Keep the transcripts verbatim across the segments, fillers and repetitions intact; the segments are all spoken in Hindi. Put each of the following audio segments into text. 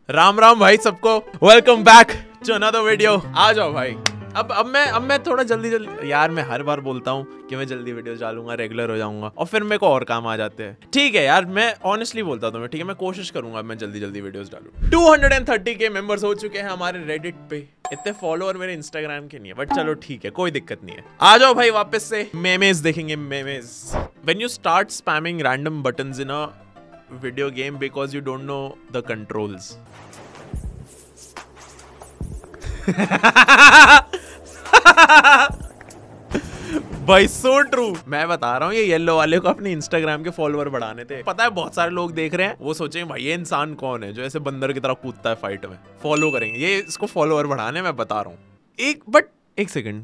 राम राम भाई सबको, welcome back to another video. आ जाओ भाई। अब अब मैं अब मैं थोड़ा जल्दी जल्दी यार, मैं हर बार बोलता हूँ कि मैं जल्दी वीडियोस डालूंगा, रेगुलर हो जाऊंगा, और फिर मेरे को और काम आ जाते हैं। ठीक है यार, मैं ऑनेस्टली बोलता हूँ, ठीक है, मैं कोशिश करूंगा मैं जल्दी जल्दी वीडियोस डालूं। Two hundred thirty K members हो चुके हैं हमारे रेडिट पे। इतने फॉलोअर मेरे इंस्टाग्राम के नहीं है, बट चलो ठीक है, कोई दिक्कत नहीं है। आ जाओ भाई वापस से मेमेज देखेंगे, memes. When you start spamming random buttons in a video game because you don't know the controls. भाई सो ट्रू। मैं बता रहा हूँ, ये येलो वाले को अपने इंस्टाग्राम के फॉलोअर बढ़ाने थे। पता है बहुत सारे लोग देख रहे हैं, वो सोचेंगे भाई ये इंसान कौन है जो ऐसे बंदर की तरह कूदता है फाइट में, फॉलो करेंगे। ये इसको फॉलोअर बढ़ाने, मैं बता रहा हूँ। एक बट एक सेकंड,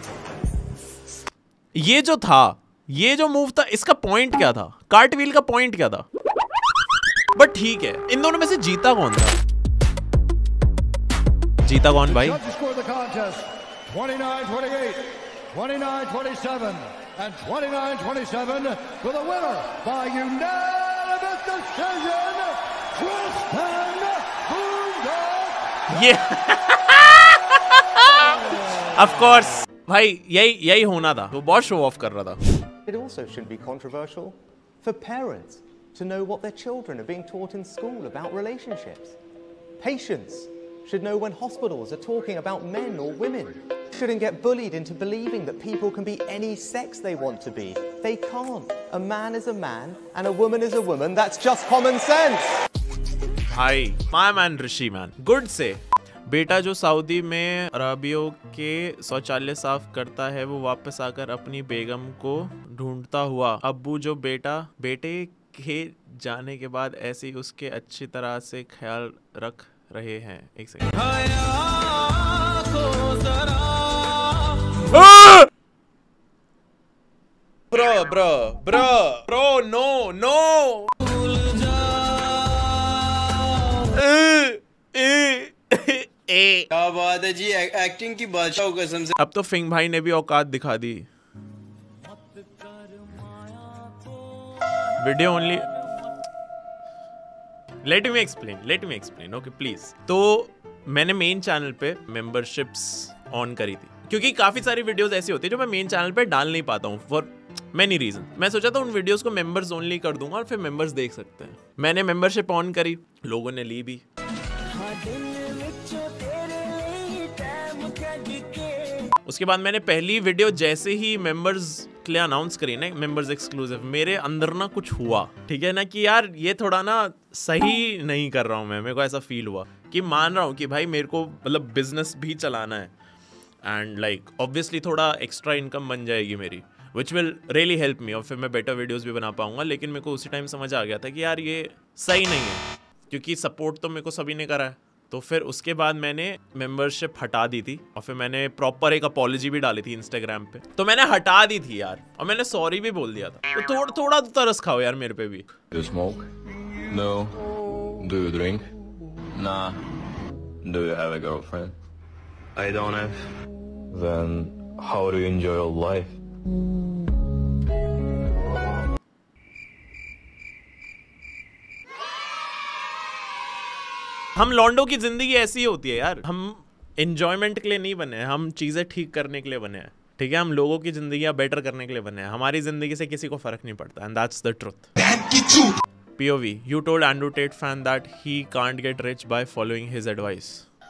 ये जो था, ये जो मूव था, इसका पॉइंट क्या था? कार्ट व्हील का पॉइंट क्या था? बट ठीक है, इन दोनों में से जीता कौन था? जीता कौन भाई? twenty-nine twenty-eight, twenty-nine twenty-seven and twenty-nine twenty-seven for the winner by unanimous decision, Tristan Bundock. Yeah. Of course. भाई यही यही होना था, वो बहुत शो ऑफ कर रहा था। It also should be controversial for parents to know what their children are being taught in school about relationships. Patients should know when hospitals are talking about men or women. Shouldn't get bullied into believing that people can be any sex they want to be. They can't. A man is a man and a woman is a woman. That's just common sense. भाई, my man Rishi man, good से। बेटा जो सऊदी में अरबियों के शौचालय साफ करता है, वो वापस आकर अपनी बेगम को ढूंढता हुआ। अब्बू जो बेटा बेटे के जाने के बाद ऐसे उसके अच्छी तरह से ख्याल रख रहे हैं। एक second. Bro bro bro bro no no. क्या बात है जी, एक्टिंग की बादशाह कसम से। अब तो फिंग भाई ने भी औकात दिखा दी। Video only, let me explain let me explain okay please. तो मैंने मेन चैनल पे मेंबरशिप्स ऑन करी थी, क्योंकि काफी सारी वीडियोस ऐसी होती है जो मैं मेन चैनल पे डाल नहीं पाता हूँ फॉर मेनी रीजन। मैं सोचा था उन वीडियोस को मेंबर्स ओनली कर दूंगा और फिर मेंबर्स देख सकते हैं। मैंने मेंबरशिप ऑन करी, लोगों ने ली भी। उसके बाद मैंने पहली वीडियो जैसे ही मेंबर्स के लिए अनाउंस करी ना, मेंबर्स एक्सक्लूसिव, मेरे अंदर ना कुछ हुआ, ठीक है ना, कि यार ये थोड़ा ना सही नहीं कर रहा हूँ मैं। मेरे को ऐसा फील हुआ कि मान रहा हूँ कि भाई मेरे को मतलब बिजनेस भी चलाना है, एंड लाइक ऑब्वियसली थोड़ा एक्स्ट्रा इनकम बन जाएगी मेरी, which will really help me, और फिर मैं बेटर वीडियोस भी बना पाऊंगा। लेकिन मेरे को उसी टाइम समझ आ गया था कि यार ये सही नहीं है, क्योंकि सपोर्ट तो मेरे को सभी ने करा है। तो फिर उसके बाद मैंने मेंबरशिप हटा दी थी, और फिर मैंने प्रॉपर एक अपॉलॉजी भी डाली थी इंस्टाग्राम पे। तो मैंने हटा दी थी यार, और मैंने सॉरी भी बोल दिया था। तो थोड़ा थोड़ा तो तरस खाओ यार मेरे पे भी। Do you smoke? No. Do you drink? Nah. Do you have a girlfriend? I don't have. Then how do you enjoy your life? हम लॉन्डो की जिंदगी ऐसी होती है यार, हम एंजॉयमेंट के लिए नहीं बने हैं, हम चीजें ठीक करने के लिए बने हैं, ठीक है। हम लोगों की जिंदगी बेटर करने के लिए बने हैं, हमारी जिंदगी से किसी को फर्क नहीं पड़ता, and that's the truth. POV, you told Andrew Tate fan that he can't get rich by following his advice.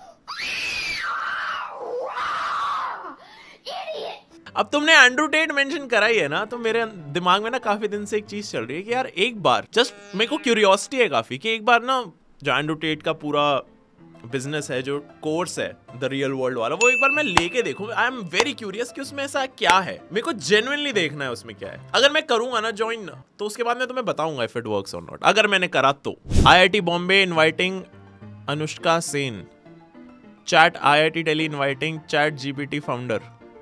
अब तुमने एंड्रू टेट मेंशन करा ही है ना, तो मेरे दिमाग में ना काफी दिन से एक चीज चल रही है कि यार एक बार, जस्ट मेरे को क्यूरियोसिटी है काफी, कि एक बार ना जो एंड्रू टेट का पूरा बिजनेस है, जो कोर्स है द रियल वर्ल्ड वाला, वो एक बार मैं लेके देखूं। आई एम वेरी क्यूरियस कि उसमें ऐसा क्या है, मेरे को जेन्युइनली देखना है उसमें क्या है। अगर मैं करूंगा ना ज्वाइन, तो उसके बाद मैं तुम्हें बताऊंगा इफ इट वर्क्स और नॉट, अगर मैंने करा तो। IIT Bombay inviting Anushka Sen, chat IIT Delhi inviting chat GPT founder.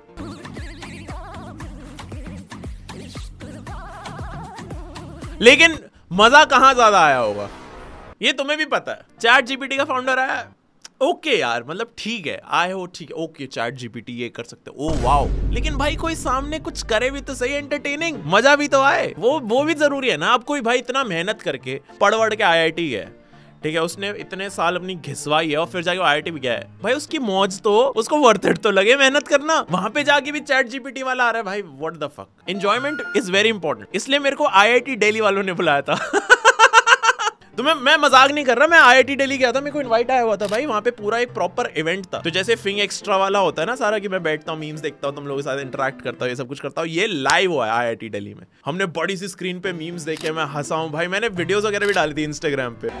लेकिन मजा कहां ज्यादा आया होगा ये तुम्हें भी पता है। चैट जीपीटी का फाउंडर आया, ओके यार, मतलब ठीक है, आए हो ठीक है, ओके चैट जीपीटी ये कर सकते हो, ओ वाओ। लेकिन भाई कोई सामने कुछ करे भी तो सही, एंटरटेनिंग, मजा भी तो आए, वो वो भी जरूरी है ना। अब कोई भाई इतना मेहनत करके पढ़ वढ़ के आईआईटी है, ठीक है, उसने इतने साल अपनी घिसवाई है और फिर जाके आई आई टी भी गया है भाई, उसकी मौज तो उसको वर्थ इट तो लगे मेहनत करना। वहां पे जाके भी चैट जीपीटी वाला आ रहा है भाई, what the fuck. Enjoyment is very important, इसलिए मेरे को आई आई टी दिल्ली वालों ने बुलाया था। तो मैं मैं मजाक नहीं कर रहा, मैं आई आई टी दिल्ली गया था, मेरे को इनवाइट आया हुआ था भाई, वहां पे पूरा एक प्रॉपर इवेंट था। तो जैसे फिंग एक्स्ट्रा वाला होता है ना सारा, कि मैं बैठता हूँ, मीम्स देखता हूँ, तुम लोगों के साथ इंटरेक्ट करता हूँ, ये सब कुछ करता हूँ, ये लाइव हुआ है आई आई टी दिल्ली में। हमने बड़ी सी स्क्रीन पे मीम्स देखे, मैं हंसा हूँ भाई, मैंने वीडियोस वगैरह भी डाली थी इंस्टाग्राम पे।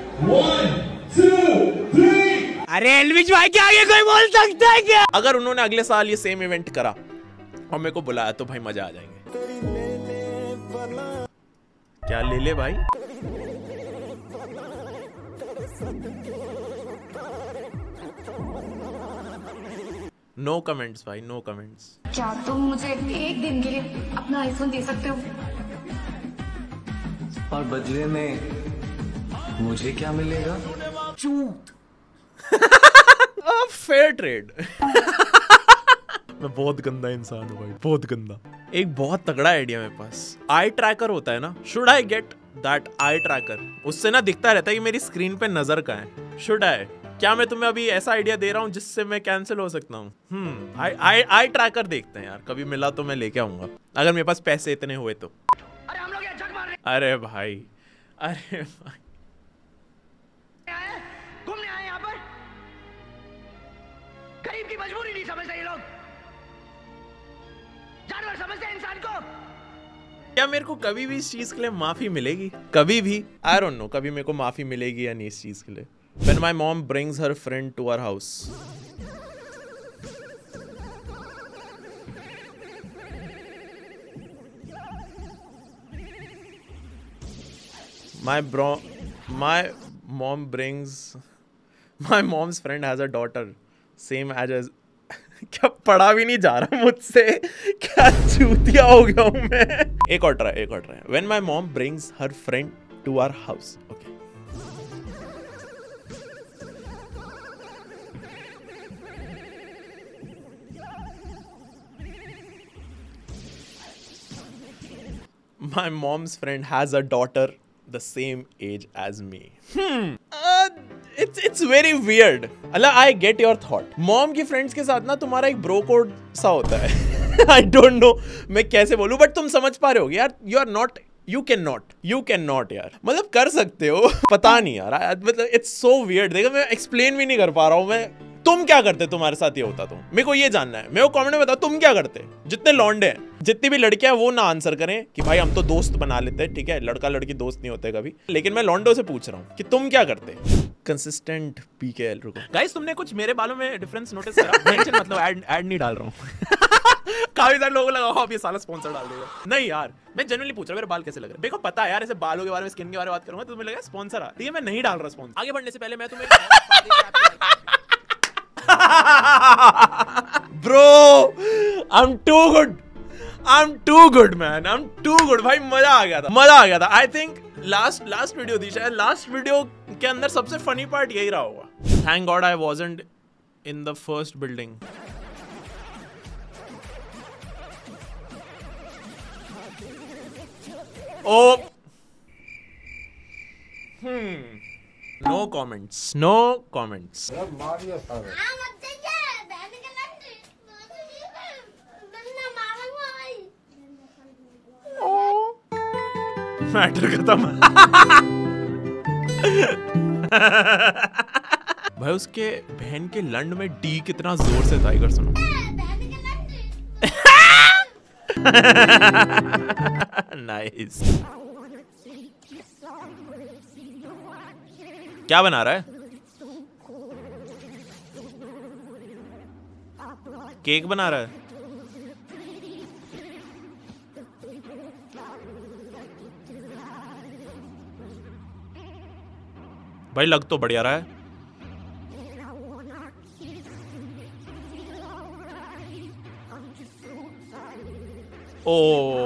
अरे एलविश भाई के आगे कोई बोल सकता है क्या? अगर उन्होंने अगले साल ये सेम इवेंट करा और मेरे को बुलाया तो भाई मजा आ जाएंगे। क्या ले ले भाई? नो कमेंट्स भाई, नो कमेंट्स। क्या तुम मुझे एक दिन के लिए अपना आईफोन दे सकते हो? और बदले में मुझे क्या मिलेगा? चूत। Fair trade. मैं बहुत गंदा इंसान हूँ भाई, बहुत गंदा। एक बहुत तगड़ा आइडिया मेरे पास, आई ट्रैकर होता है ना, should I get that eye tracker? उससे ना दिखता रहता है कि मेरी स्क्रीन पे नजर कहाँ है। Should I? क्या मैं तुम्हें अभी ऐसा आइडिया दे रहा हूँ जिससे मैं कैंसिल हो सकता हूँ? हम्म आई आई आई ट्रैकर देखते हैं यार, कभी मिला तो मैं लेके आऊंगा, अगर मेरे पास पैसे इतने हुए तो। अरे हम लोग यहाँ जग मार रहे अरे भाई, अरे भाई, हैं, घूमने आए यहाँ पर। गरीब की मजबूरी नहीं समझते ये लोग, जानवर समझते हैं इंसान को। क्या मेरे को कभी भी इस चीज के लिए माफी मिलेगी? कभी भी? आई डोंट नो, कभी मेरे को माफी मिलेगी या नहीं इस चीज के लिए। When my mom brings her friend to our house, my bro, my mom brings, my mom's friend has a daughter, same age as क्या पढ़ा भी नहीं जा रहा मुझसे, क्या चूतिया हो गया हूँ मैं। एक और ट्राई, एक और try. When my mom brings her friend to our house, okay. My mom's friend has a daughter the same age as me. Hmm. Uh, it's it's very weird. Allah, I get your thought. Mom की friends के साथ ना तुम्हारा एक bro code सा होता है. I don't know मैं कैसे बोलूँ, but तुम समझ पा रहे हो यार. You are not, you cannot, you cannot यार. मतलब कर सकते हो, पता नहीं यार. मतलब it's so weird. देखो मैं explain भी नहीं कर पा रहा हूँ मैं. तुम क्या करते तुम्हारे साथ ये होता तो? मेरे को ये जानना है, मेरे को कमेंट में बताओ तुम क्या करते। जितने लौंडे हैं, जितनी भी लड़कियां, वो ना आंसर करें कि भाई हम तो दोस्त बना लेते हैं, ठीक है, लड़का लड़की दोस्त नहीं होते कभी, लेकिन मैं लौंडों से पूछ रहा हूँ कि तुम क्या करते। Consistent PKL. रुको गाइस, तुमने कुछ मेरे बालों में डिफरेंस नोटिस करा? टेंशन मतलब ऐड ऐड नहीं डाल रहा हूँ। काफी सारे लोगों लगा अब ये साला स्पॉन्सर डाल देगा। नहीं यार, मैं जनरली पूछ रहा हूँ मेरे बाल कैसे लग रहे हैं। देखो पता है यार, ऐसे बालों के बारे में, स्किन के बारे में बात करूंगा तो तुम्हें लगेगा स्पॉन्सर आ, ठीक है, मैं नहीं डाल रहा स्पॉन्सर। आगे बढ़ने से पहले मैं तुम्हें Bro, I'm too good. I'm too good, man. I'm too good. भाई मजा आ गया था, मजा आ गया था. I think last last video थी शायद. Last video के अंदर सबसे funny part यही रहा होगा. Thank God I wasn't in the first building. Oh. Hmm. No comments. No comments. Matter खत्म। भाई उसके बहन के लंड में डी कितना जोर से था, इधर सुनो। नाइस। क्या बना रहा है? केक बना रहा है? भाई लग तो बढ़िया रहा है। Oh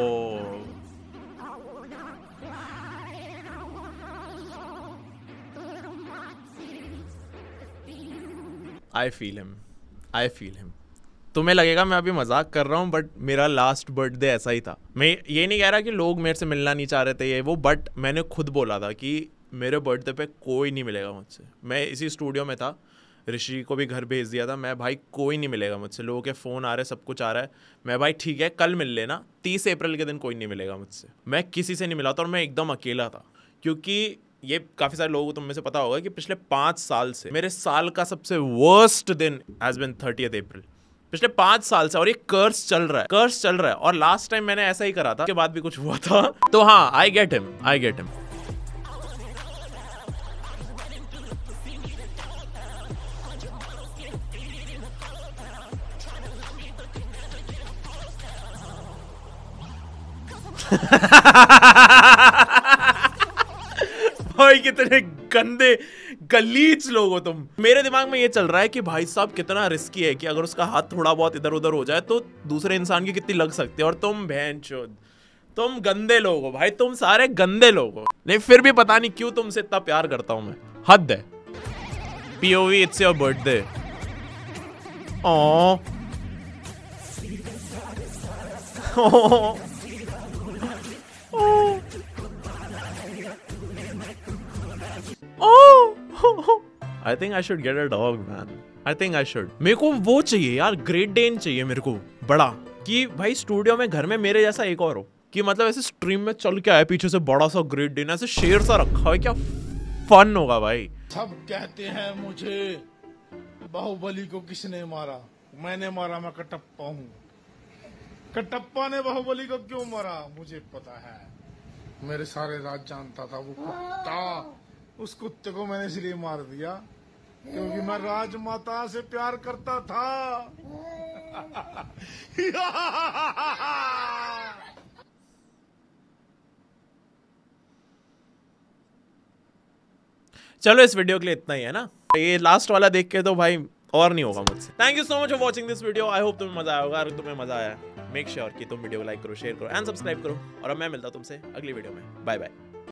I feel him, I feel him. तुम्हें लगेगा मैं अभी मजाक कर रहा हूँ, बट मेरा लास्ट बर्थडे ऐसा ही था। मैं ये नहीं कह रहा कि लोग मेरे से मिलना नहीं चाह रहे थे ये वो, बट मैंने खुद बोला था कि मेरे बर्थडे पे कोई नहीं मिलेगा मुझसे। मैं इसी स्टूडियो में था, ऋषि को भी घर भेज दिया था। मैं भाई कोई नहीं मिलेगा मुझसे, लोगों के फ़ोन आ रहे, सब कुछ आ रहा है। मैं भाई ठीक है कल मिल लेना, तीस अप्रैल के दिन कोई नहीं मिलेगा मुझसे। मैं किसी से नहीं मिला था और मैं एकदम अकेला था, क्योंकि ये काफ़ी सारे लोगों को तुम में से पता होगा कि पिछले पाँच साल से मेरे साल का सबसे वर्स्ट दिन हैज़ बिन थर्टियथ अप्रैल, पिछले पाँच साल से। और ये कर्स चल रहा है, कर्स चल रहा है। और लास्ट टाइम मैंने ऐसा ही करा था, उसके बाद भी कुछ हुआ था। तो हाँ, I get him, I get him. भाई कितने गंदे गलीच लोग हो तुम। मेरे दिमाग में ये चल रहा है कि भाई साहब कितना रिस्की है कि अगर उसका हाथ थोड़ा बहुत इधर उधर हो जाए तो दूसरे इंसान की कितनी लग सकती है। और तुम भैंचोद, तुम गंदे लोग हो भाई, तुम सारे गंदे लोग हो। नहीं फिर भी पता नहीं क्यों तुमसे इतना प्यार करता हूं मैं, हद है। POV it's your birthday. Oh I think I should get a dog, man. I think I should. मेरे को वो चाहिए यार, ग्रेट डेन चाहिए मेरे को बड़ा, कि भाई स्टूडियो में घर में मेरे जैसा एक और हो, कि मतलब ऐसे स्ट्रीम में चल के आए पीछे से बड़ा सा ग्रेट डेन, ऐसे शेर सा रखा है, क्या फन होगा भाई। सब कहते हैं मुझे बाहुबली को किसने मारा, मैंने मारा, मैं कटप्पा हूँ। कटप्पा ने बाहुबली को क्यों मारा मुझे पता है, मेरे सारे राज जानता था वो कुत्ता। उस कुत्ते को मैंने इसलिए मार दिया क्योंकि मैं राजमाता से प्यार करता था। चलो इस वीडियो के लिए इतना ही है ना। ये लास्ट वाला देख के तो भाई और नहीं होगा मुझसे। Thank you so much for watching this video. I hope तुम्हें मजा आया होगा। अगर तुम्हें मजा आया मेक श्योर कि तुम वीडियो को लाइक करो, शेयर करो एंड सब्सक्राइब करो। और अब मैं मिलता हूं तुमसे अगली वीडियो में। Bye bye.